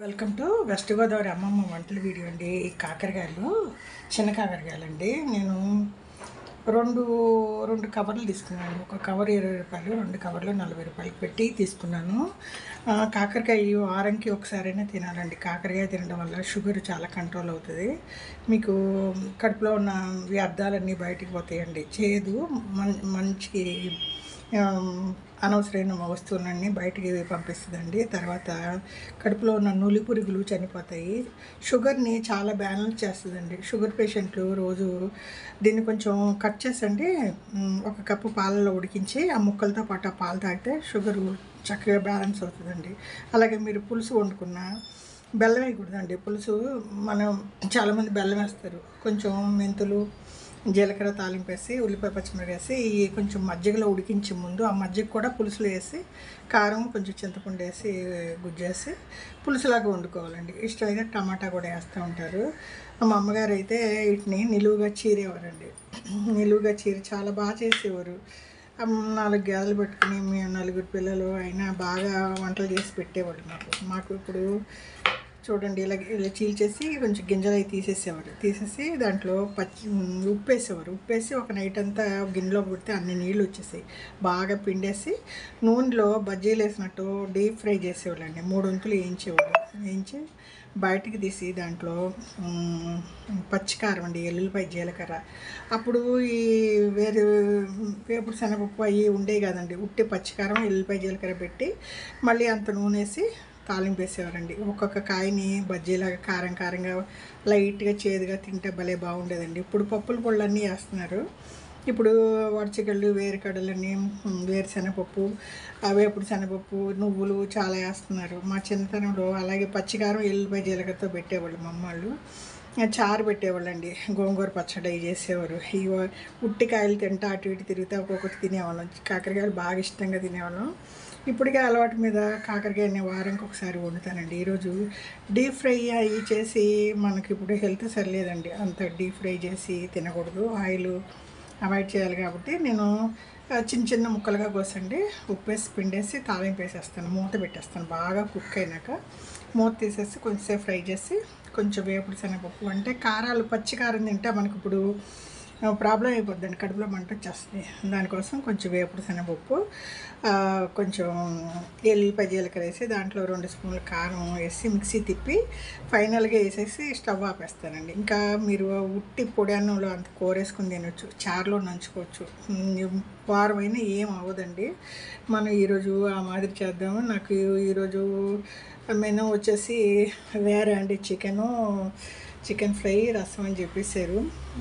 Welcome to west Godavari అమ్మమ్మ వంటల video అండి. ఈ కాకరకాయలు చిన్న కాకరకాయలండి. నేను రెండు రెండు కవర్లు తీసుకున్నాను. ఒక కవర్ 20 రూపాయలు, రెండు కవర్లు 40 రూపాయలు పెట్టి తీసుకున్నాను. కాకరకాయ వారంకి ఒకసారైనా తినాలండి. కాకరకాయ తినడం వల్ల షుగర్ చాలా కంట్రోల్ అవుతుంది. మీకు కడుపులో ఉన్న వ్యర్థాలన్నీ బయటికి పోతాయండి. చేదు మంచి అనవసరమైన వస్తువులన్నీ బయటికి పంపిస్తుందండి. తర్వాత కడుపులో ఉన్న నులి పురుగులు చనిపోతాయి. షుగర్ని చాలా బ్యాలెన్స్ చేస్తుందండి. షుగర్ పేషెంట్లు రోజు దీన్ని కొంచెం కట్ చేసండి, ఒక కప్పు పాలలో ఉడికించి ఆ ముక్కలతో పాటు ఆ పాలు తాగితే షుగరు చక్కగా బ్యాలెన్స్ అవుతుందండి. అలాగే మీరు పులుసు వండుకున్న బెల్లం వేయకూడదండి. పులుసు మనం చాలామంది బెల్లం వేస్తారు. కొంచెం మెంతులు, జీలకర్ర తాలింపు వేసి, ఉల్లిపాయ పచ్చిమిరపకాయ వేసి కొంచెం మజ్జిగలో ఉడికించే ముందు ఆ మజ్జిగ కూడా పులుసులో వేసి కారం కొంచెం చింతపండు వేసి గుజ్జేసి పులుసులాగా వండుకోవాలండి. ఇష్టమైతే టమాటా కూడా వేస్తూ ఉంటారు. మా అమ్మగారు అయితే వీటిని నిలువుగా చీరేవారండి. నిలువుగా చీరి చాలా బాగా చేసేవారు. 4 గేదెలు పెట్టుకుని మేము 4 పిల్లలు అయినా బాగా వంటలు చేసి పెట్టేవాళ్ళు మాకు. ఇప్పుడు చూడండి, ఇలా చీల్చేసి కొంచెం గింజలు అవి తీసేసి దాంట్లో ఉప్పేసి ఒక నైట్ అంతా గిన్నెలో పెడితే అన్ని నీళ్ళు వచ్చేసాయి. బాగా పిండేసి నూనెలో బజ్జీలు వేసినట్టు డీప్ ఫ్రై చేసేవాళ్ళండి. 3 వంతులు వేయించి బయటికి తీసి దాంట్లో పచ్చికారం అండి, ఎల్లుల్లిపాయ, జీలకర్ర. అప్పుడు ఈ వేపుడు శనగపప్పు అవి ఉండేవి కదండి. ఉట్టి పచ్చికారం, ఎల్లుల్లిపాయ, జీలకర్ర పెట్టి మళ్ళీ అంత నూనె వేసి తాలింపు వేసేవారండి. ఒక్కొక్క కాయని బజ్జీలాగా కారంగా లైట్గా చేదుగా తింటే భలే బాగుండేదండి. ఇప్పుడు పప్పుల పొళ్ళన్నీ వేస్తున్నారు. ఇప్పుడు వడచికళ్ళు, వేరుకడలని, వేరుశనగపప్పు, వేపుడు శనగపప్పు, నువ్వులు చాలా వేస్తున్నారు. మా చిన్నతనంలో అలాగే పచ్చికారం, ఎల్లుల్లిపాయ, జీలకర్రతో పెట్టేవాళ్ళు మా అమ్మాళ్ళు. చారు పెట్టేవాళ్ళండి. గోంగూర పచ్చడి చేసేవారు. ఈ ఉట్టికాయలు తింటా అటు ఇటు తిరిగితే ఒక్కొక్కటి తినేవాళ్ళం. కాకరకాయలు బాగా ఇష్టంగా తినేవాళ్ళం. ఇప్పటికే అలవాటు మీద కాకరకాయని వారానికి ఒకసారి వండుతానండి. ఈరోజు డీప్ ఫ్రై అవి చేసి మనకి ఇప్పుడు హెల్త్ సరిలేదండి. అంత డీప్ ఫ్రై చేసి తినకూడదు, ఆయిల్ అవాయిడ్ చేయాలి. కాబట్టి నేను చిన్న ముక్కలుగా కోసండి ఉప్పేసి పిండేసి తాలింపు వేసేస్తాను, మూత పెట్టేస్తాను. బాగా కుక్ అయినాక మూత తీసేసి కొంచెంసేపు ఫ్రై చేసి కొంచెం వేపుడు శనగపప్పు, అంటే కారాలు పచ్చి కారం తింటే మనకి ఇప్పుడు ప్రాబ్లం అయిపోద్దండి, కడుపులో మంట వచ్చేస్తుంది. దానికోసం కొంచెం వేపుడు శనగపప్పు, కొంచెం ఎల్లుల్లిపాయ, జీలకర్ర వేసి దాంట్లో 2 స్పూన్ల కారం వేసి మిక్సీ తిప్పి ఫైనల్గా వేసేసి స్టవ్ ఆపేస్తానండి. ఇంకా మీరు ఉట్టి పొడి అన్నంలో అంత కూరేసుకుని తినొచ్చు, చారులో నంచుకోవచ్చు. వారం అయినా ఏం అవ్వదండి. మనం ఈరోజు ఆ మాదిరి చేద్దాము. నాకు ఈరోజు మెనూ వచ్చేసి వేరే అండి. చికెన్ ఫ్రై, రసం అని చెప్పేసారు.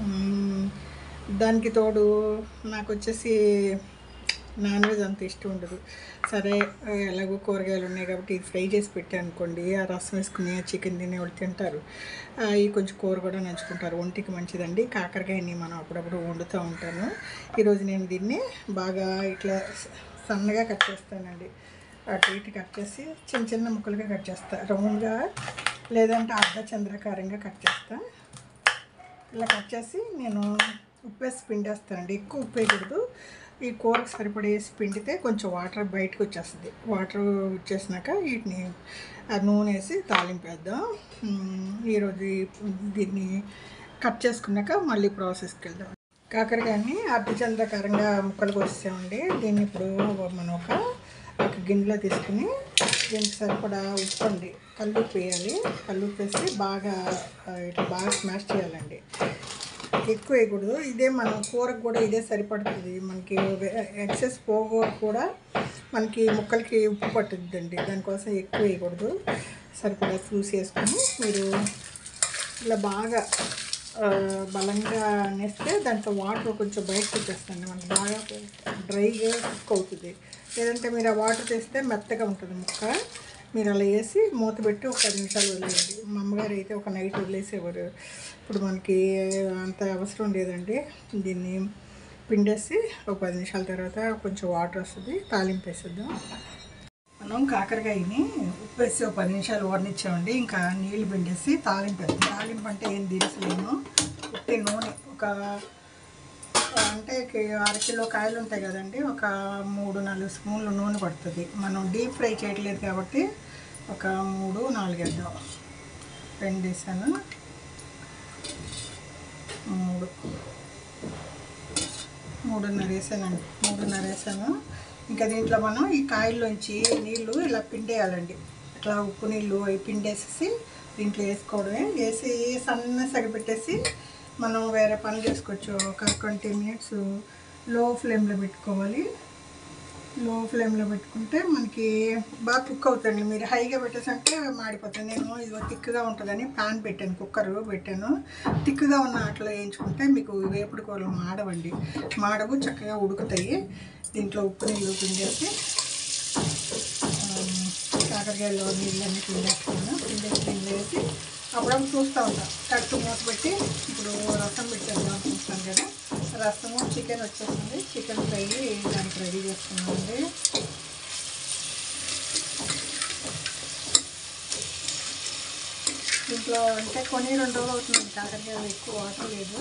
దానికి తోడు నాకు వచ్చేసి నాన్ వెజ్ అంత ఇష్టం ఉండదు. సరే, ఎలాగో కూరగాయలు ఉన్నాయి కాబట్టి ఇది ఫ్రై చేసి పెట్టాను అనుకోండి, ఆ రసం వేసుకుని చికెన్ తినేవాళ్ళు తింటారు. ఈ కొంచెం కూర కూడా నంచుకుంటారు. ఒంటికి మంచిదండి. కాకరకాయని మనం అప్పుడప్పుడు వండుతూ ఉంటాను. ఈరోజు నేను దీన్ని బాగా ఇట్లా సన్నగా కట్ చేస్తానండి. అటు ఇటు కట్ చేసి చిన్న ముక్కలుగా కట్ చేస్తాను. రౌండ్గా లేదంటే చంద్రాకారంగా కట్ చేస్తాను. ఇలా కట్ చేసి నేను ఉప్పేసి పిండేస్తానండి. ఎక్కువ ఉప్పు వేయకూడదు. ఈ కూరకు సరిపడేసి పిండితే కొంచెం వాటర్ బయటకు వచ్చేస్తుంది. వాటర్ వచ్చేసినాక వీటిని నూనె వేసి తాలింపు వేద్దాం. ఈరోజు దీన్ని కట్ చేసుకున్నాక మళ్ళీ ప్రాసెస్కి వెళ్దాం. కాకరకాయని చంద్రాకారంగా ముక్కలు కోసామండి. దీన్ని ఇప్పుడు మనం ఒక గిన్నెలో తీసుకుని దీనికి సరిపడా ఉప్పు అండి, కల్లుప్పు వేయాలి. కల్లుప్పు వేసి ఇట్లా బాగా స్మాష్ చేయాలండి. ఎక్కువ వేయకూడదు. ఇదే మనం కూరకు కూడా ఇదే సరిపడుతుంది. మనకి ఎక్సెస్ పోగూర కూడా మనకి ముక్కలకి ఉప్పు పట్టుద్దండి. దానికోసం ఎక్కువ వేయకూడదు. సరిపడా చూసి వేసుకొని మీరు ఇలా బాగా బలంగా నేస్తే దాంట్లో వాటర్ కొంచెం బయటకు వచ్చేస్తుంది. మనకి బాగా డ్రైగా కుక్ అవుతుంది. లేదంటే మీరు ఆ వాటర్ తీస్తే మెత్తగా ఉంటుంది ముక్క. మీరు అలా వేసి మూత పెట్టి ఒక 10 నిమిషాలు వదిలేయండి. మా అమ్మగారు అయితే ఒక నైట్ వదిలేసేవారు. ఇప్పుడు మనకి అంత అవసరం లేదండి. దీన్ని పిండేసి ఒక 10 నిమిషాల తర్వాత కొంచెం వాటర్ వస్తుంది, తాలింపు వేసేద్దాం. మనం కాకరకాయని ఉప్పు వేసి ఒక 10 నిమిషాలు ఊరనిచ్చామండి. ఇంకా నీళ్ళు పిండేసి తాలింపు వేస్తాం. తాలింపు అంటే ఏం దినుసులేను, ఉట్టి నూనె అంటే 1/2 కిలో కాయలు ఉంటాయి కదండి, ఒక 3-4 స్పూన్లు నూనె పడుతుంది. మనం డీప్ ఫ్రై చేయట్లేదు కాబట్టి ఒక 3, 4 వేద్దాం. 2 వేసాను, 3.5 వేసానండి. 3.5 వేసాను. ఇంకా దీంట్లో మనం ఈ కాయల్లోంచి నీళ్ళు ఇలా పిండేయాలండి. ఇట్లా ఉప్పు నీళ్ళు అవి పిండేసేసి దీంట్లో వేసుకోవడమే. వేసి సన్నసగ పెట్టేసి మనం వేరే పనులు చేసుకోవచ్చు. ఒక 20 మినిట్స్ లో ఫ్లేమ్లో పెట్టుకోవాలి. లో ఫ్లేమ్లో పెట్టుకుంటే మనకి బాగా కుక్ అవుతుంది. మీరు హైగా పెట్టేసంటే మాడిపోతుంది. నేను ఇది తిక్కుగా ఉంటుందని ప్యాన్ పెట్టాను, కుక్కర్ పెట్టాను. తిక్కుగా ఉన్న అట్లా వేయించుకుంటే మీకు వేపుడు కూరలు మాడవు, చక్కగా ఉడుకుతాయి. దీంట్లో ఉప్పు నీళ్ళు పిండేసి కాకరకాయలో నీళ్ళన్నీ పిండేసి దీంట్లో వేసి అప్పుడప్పుడు చూస్తూ ఉంటాం. కట్టు మూత పెట్టి ఇప్పుడు రసం పెట్టేద్దాం చూస్తాను కదా. రసము చికెన్ వచ్చేస్తుంది. చికెన్ ఫ్రై దానికి రెడీ చేసుకున్నామండి. దీంట్లో అంటే కొన్ని 2 రోజులు అవుతుంది. కాకరకాయలు ఎక్కువ వాటర్ లేదు,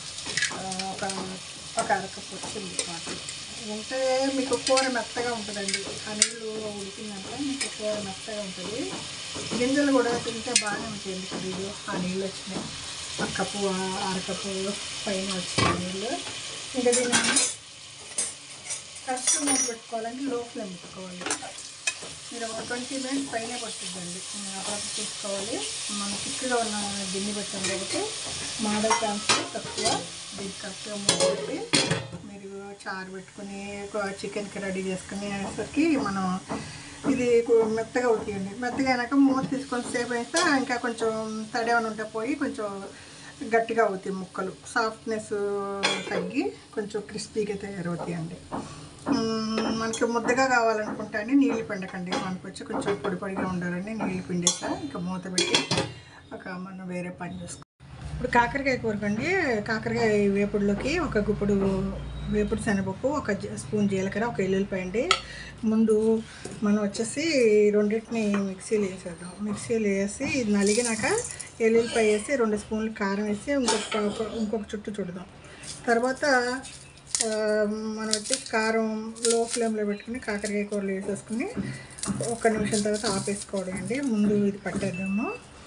ఒక అరకప్పు వచ్చింది వాటర్. ఉంటే మీకు కూర మెత్తగా ఉంటుందండి. ఆ నీళ్ళు ఉడికిందంటే మీకు కూర మెత్తగా ఉంటుంది. గింజలు కూడా తింటే బాగానే ఉంటాయి. ఎందుకంటే ఇది ఆ నీళ్ళు వచ్చినాయి, అరకప్పు పైన వచ్చినాయి నీళ్ళు. ఇంకా దీన్ని ఫస్ట్ మూత పెట్టుకోవాలంటే లో ఫ్లేమ్ పెట్టుకోవాలి. మీరు ఒక 20 మినిట్స్ పైనే పట్టుద్దండి. అప్పుడు చూసుకోవాలి. మనం తిక్కుగా ఉన్న గిన్నె పెట్టాం కాబట్టి మాడే ఛాన్స్ తక్కువ. దీనికి కరెక్ట్గా మూత పెట్టి మీరు చారు పెట్టుకుని చికెన్కి రెడీ చేసుకునేసరికి మనం ఇది మెత్తగా ఉడికియండి. మెత్తగా అయినాక మూత తీసుకొని సేపు అయితే ఇంకా కొంచెం తడేమని ఉంటే పోయి కొంచెం గట్టిగా అవుతాయి ముక్కలు. సాఫ్ట్నెస్ తగ్గి కొంచెం క్రిస్పీగా తయారవుతాయండి. మనకి ముద్దగా కావాలనుకుంటే అండి నీళ్ళు పిండకండి. మనకు వచ్చి కొంచెం పొడిగా ఉండాలని నీళ్ళు పిండేసా. ఇంకా మూత పెట్టి మనం వేరే పని చేసుకోవాలి. ఇప్పుడు కాకరకాయ కూరకండి. కాకరకాయ వేపుడులోకి ఒక గుప్పుడు వేపుడు శనగపప్పు, 1 స్పూన్ జీలకర్ర, 1 ఎల్లుల్లిపాయ అండి. ముందు మనం వచ్చేసి రెండింటిని మిక్సీలో వేసేద్దాం. మిక్సీలో వేసి ఇది నలిగినాక ఎల్లుల్లిపాయ వేసి 2 స్పూన్లు కారం వేసి ఇంకొక చుట్టు చుడదాం. తర్వాత మనం వచ్చి కారం లో ఫ్లేమ్లో పెట్టుకుని కాకరకాయ కూరలు వేసేసుకుని 1 నిమిషం తర్వాత ఆపేసుకోవడం అండి. ముందు ఇది పట్టేద్దాము.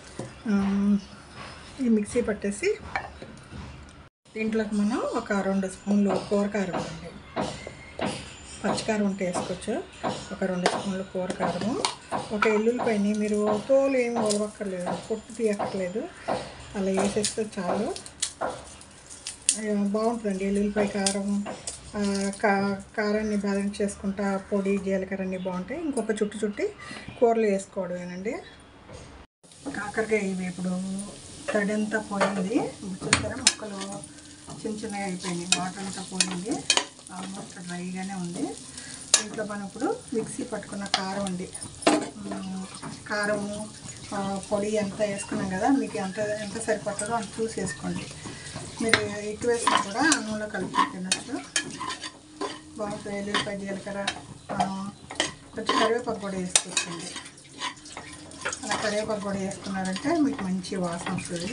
ఈ మిక్సీ పట్టేసి దీంట్లోకి మనం ఒక 2 స్పూన్లు కూరకారం అండి. పచ్చికారం ఉంటే వేసుకోవచ్చు. ఒక 2 స్పూన్లు కూరకారము, 1 ఎల్లుల్లిపాయని మీరు తోలు ఏమి ఒలవక్కర్లేదు, పొట్టు తీయక్కర్లేదు, అలా వేసేస్తే చాలు. బాగుంటుందండి ఎల్లుల్లిపాయ కారం. కారాన్ని బ్యాలెన్స్ చేసుకుంటా పొడి జీలకర్ర అన్నీ బాగుంటాయి. ఇంకొక చుట్టి కూరలు వేసుకోవడమేనండి. కాకరకాయ వేపుడు తడంతా పోయింది. చూసారా ముక్కలు చిన్నగా అయిపోయినాయి. వాటర్ అంతా పోయింది. ఆల్మోస్ట్ డ్రైగానే ఉంది. దీంట్లో మనం ఇప్పుడు మిక్సీ పట్టుకున్న కారం అండి. కారము పొడి ఎంత వేసుకున్నాం కదా, మీకు ఎంత సరిపడుతుందో అంత చూసి వేసుకోండి. మీరు ఎక్కువ వేసినా కూడా అన్నంలో కలిపి తినచ్చు. బాగుంటుంది. ఎల్లుల్లిపాయ జీలకర్ర కొంచెం కరివేపాకు కూడా వేసుకోవచ్చండి. అలా కరివేపాకు కూడా వేసుకున్నారంటే మీకు మంచి వాసన వస్తుంది.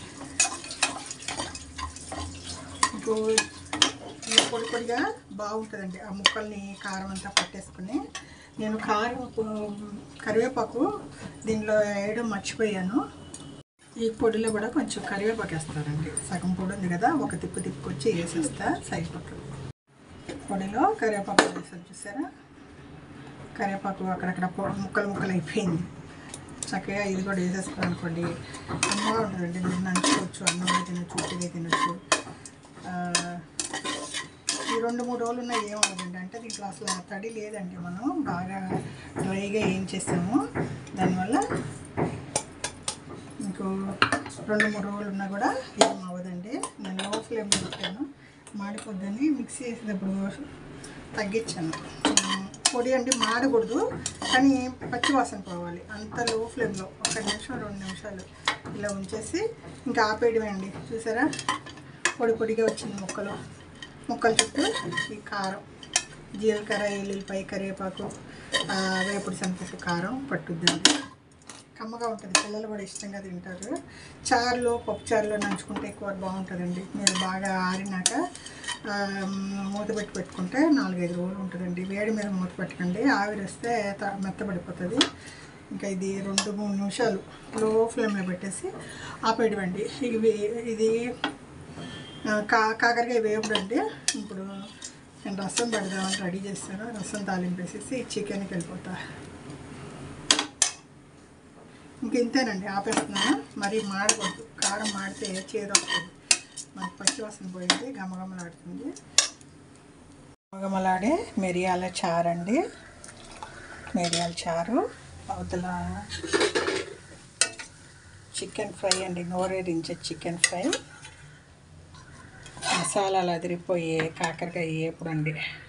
మీకు పొడిగా బాగుంటుందండి. ఆ ముక్కల్ని కారం అంతా పట్టేసుకుని నేను కరివేపాకు దీనిలో వేయడం మర్చిపోయాను. ఈ పొడిలో కూడా కొంచెం కరివేపాకు వేస్తారండి. సగం పొడి ఉంది కదా, ఒక తిప్పుకొచ్చి వేసేస్తా సరిపోతుంది. పొడిలో కరివేపాకు వేసాను చూసారా. కరివేపాకు అక్కడక్కడ ముక్కలు అయిపోయింది. చక్కగా ఇది కూడా వేసేసుకున్నాను అనుకోండి, అమ్మగా ఉంటుందండి. మీరు నంచుకోవచ్చు, అన్నంగా తినచ్చు, ఉట్టిగా తినచ్చు. ఈ 2-3 రోజులు ఉన్నాయి ఏమవుతుందండి అంటే దీంట్లో అసలు తడి లేదండి. మనం బాగా డ్రైగా ఏం చేసాము, దానివల్ల మీకు 2-3 రోజులు ఉన్నా కూడా ఏం అవ్వదండి. నేను లో ఫ్లేమ్లో పెట్టాను, మాడిపోద్దని మిక్సీ వేసేటప్పుడు తగ్గించాను. పొడి అంటే మాడకూడదు, కానీ పచ్చివాసన పోవాలి. అంత లో ఫ్లేమ్లో 1 నిమిషం 2 నిమిషాలు ఇలా ఉంచేసి ఇంకా ఆపేయడమే అండి. చూసారా పొడిగా వచ్చింది ముక్కలు చుట్టూ ఈ కారం, జీలకర్ర, ఎల్లుల్లిపాయ, కరివేపాకు, వేపుడు శనగపప్పు కారం పట్టుద్దండి. కమ్మగా ఉంటుంది. పిల్లలు కూడా ఇష్టంగా తింటారు. పప్పుచారులో నంచుకుంటే కూర బాగుంటుందండి. మీరు బాగా ఆరినాక మూత పెట్టుకుంటే 4-5 రోజులు ఉంటుందండి. వేడి మీద మూత పెట్టకండి, ఆవిరి వస్తే మెత్తబడిపోతుంది. ఇంకా ఇది 2-3 నిమిషాలు లో ఫ్లేమ్లో పెట్టేసి ఆపేయడమండి. ఇది కాకరకాయ వేపుడు అండి. ఇప్పుడు నేను రసం పెడదామని రెడీ చేస్తాను. రసం తాలింపేసేసి చికెన్కి వెళ్ళిపోతా. ఇంతేనండి, ఆపేస్తున్నాను. మరీ మాడకూడదు, కారం మాడితే చేదొస్తుంది, మనకి పచ్చివాసన పోయింది, గమగమలాడుతుంది. గమగమలాడే మిరియాల చారు అండి. మిరియాల చారు, అవతల చికెన్ ఫ్రై అండి, నోరేరించే చికెన్ ఫ్రై, మసాలాలు అదిరిపోయే కాకరకాయ వేపుడు అండి.